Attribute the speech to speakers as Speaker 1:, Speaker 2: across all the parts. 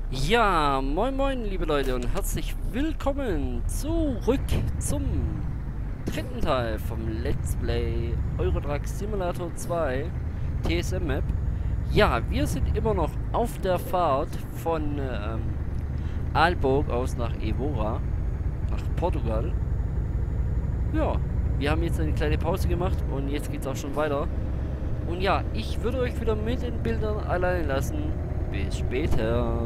Speaker 1: Ja, moin moin liebe Leute und herzlich willkommen zurück zum dritten Teil vom Let's Play Euro Truck Simulator 2 TSM Map. Ja, wir sind immer noch auf der Fahrt von Aalborg aus nach Evora, nach Portugal. Ja, wir haben jetzt eine kleine Pause gemacht und jetzt geht's auch schon weiter. Und ja, ich würde euch wieder mit den Bildern alleine lassen. Bis später.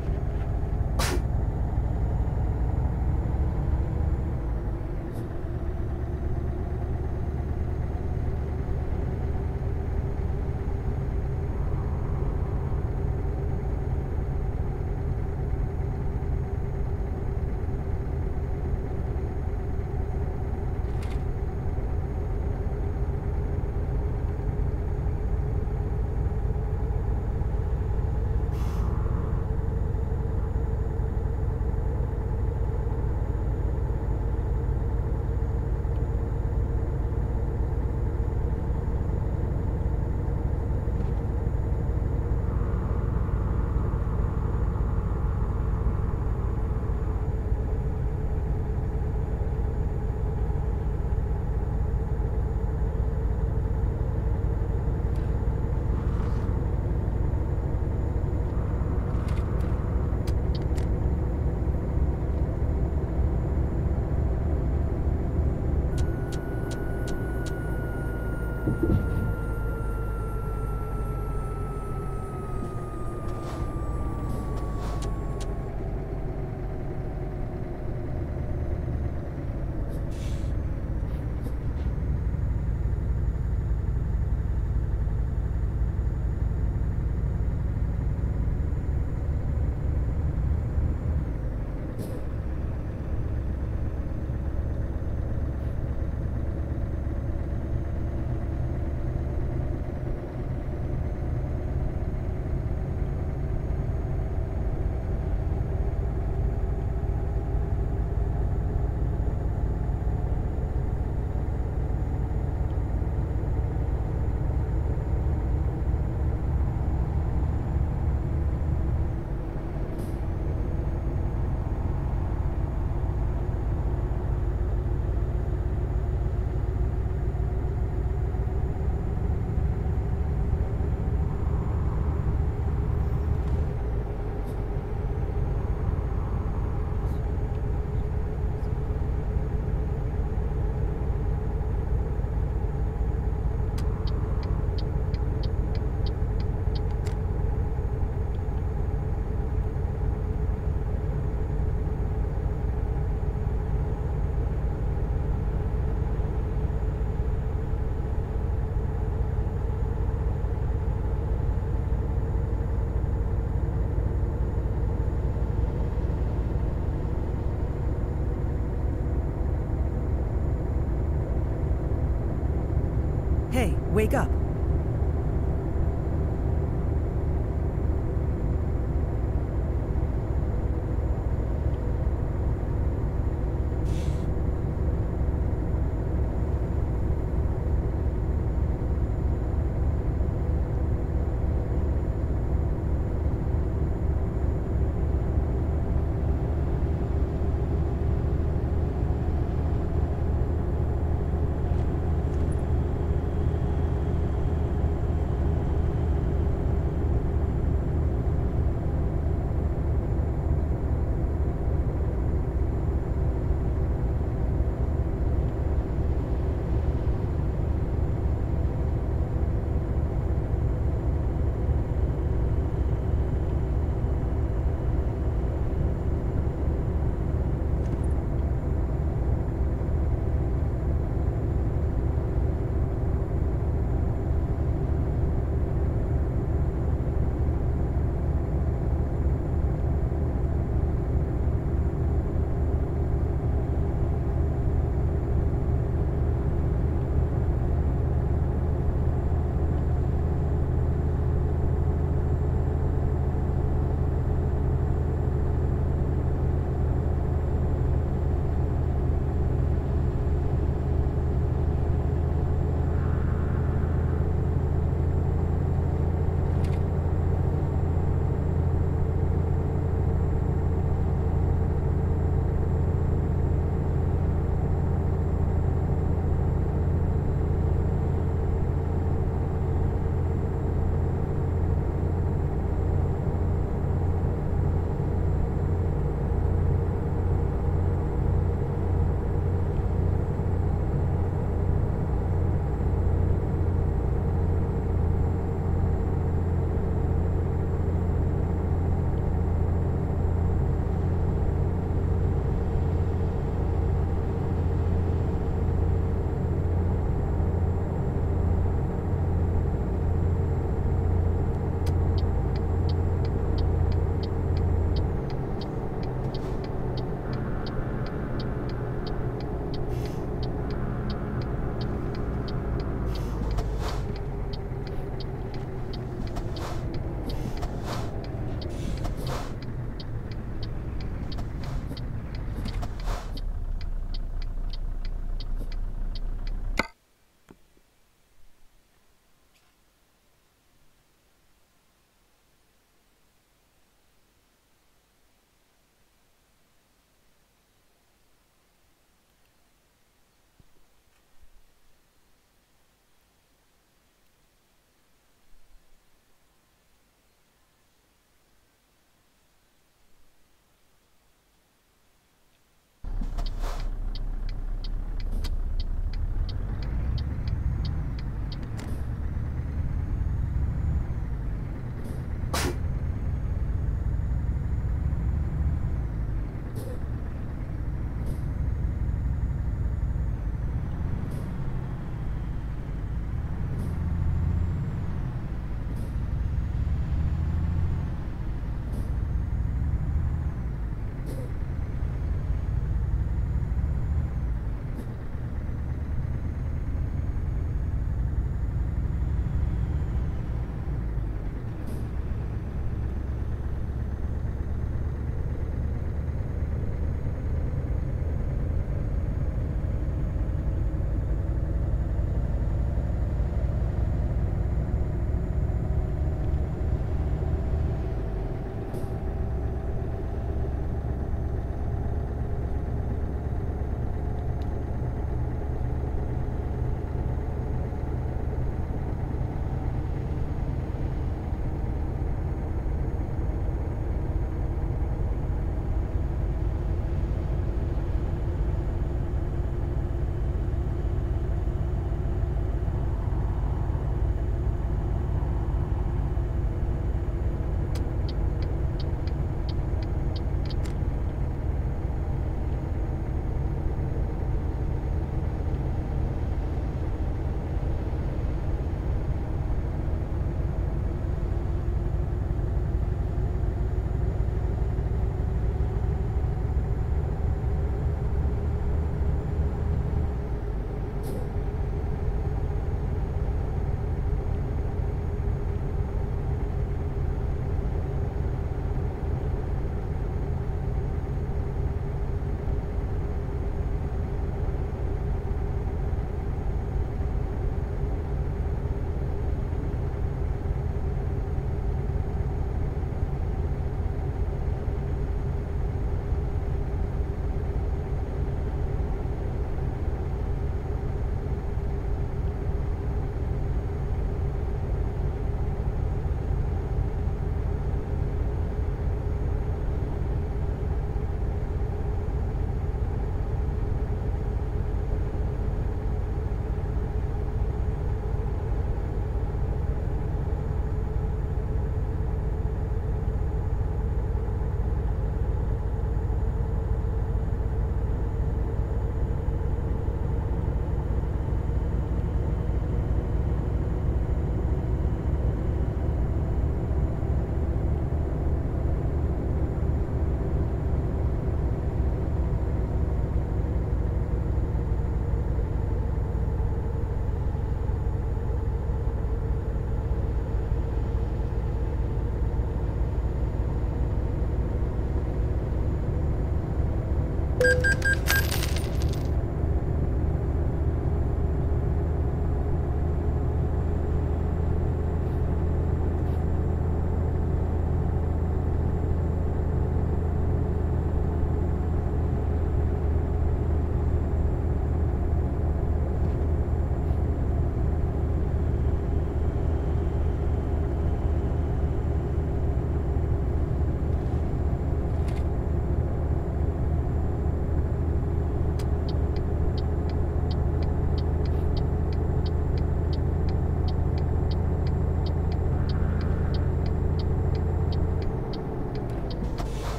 Speaker 2: Hey, wake up.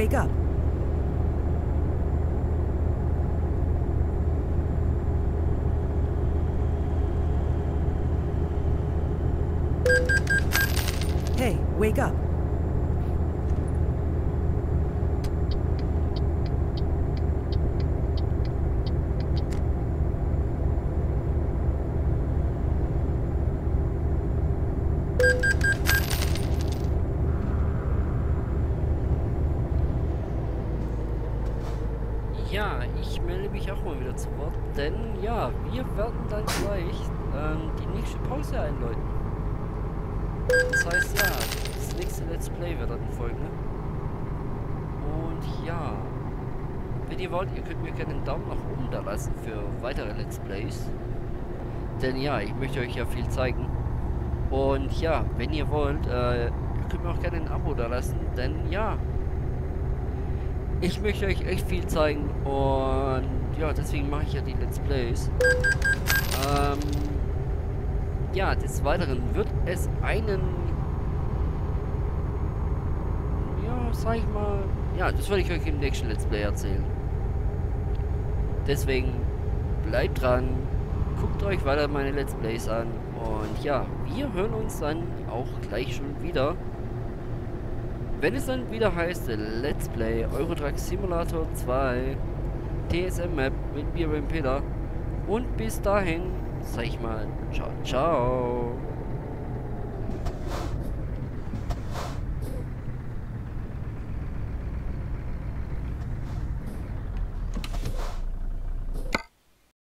Speaker 2: wake up. Hey, wake up.
Speaker 1: Ja, ich melde mich auch mal wieder zu Wort, denn ja, wir werden dann gleich die nächste Pause einläuten. Das heißt ja, das nächste Let's Play wird dann folgen. Ne? Und ja, wenn ihr wollt, ihr könnt mir gerne einen Daumen nach oben da lassen für weitere Let's Plays. Denn ja, ich möchte euch ja viel zeigen. Und ja, wenn ihr wollt, ihr könnt mir auch gerne ein Abo da lassen, denn ja, ich möchte euch echt viel zeigen und ja, deswegen mache ich ja die Let's Plays. Ja, des Weiteren wird es einen, ja, sag ich mal, ja, das werde ich euch im nächsten Let's Play erzählen. Deswegen bleibt dran, guckt euch weiter meine Let's Plays an und ja, wir hören uns dann auch gleich schon wieder. Wenn es dann wieder heißt Let's Play Euro Truck Simulator 2 TSM Map mit mir, beim Peter. Und bis dahin, sag ich mal, ciao, ciao.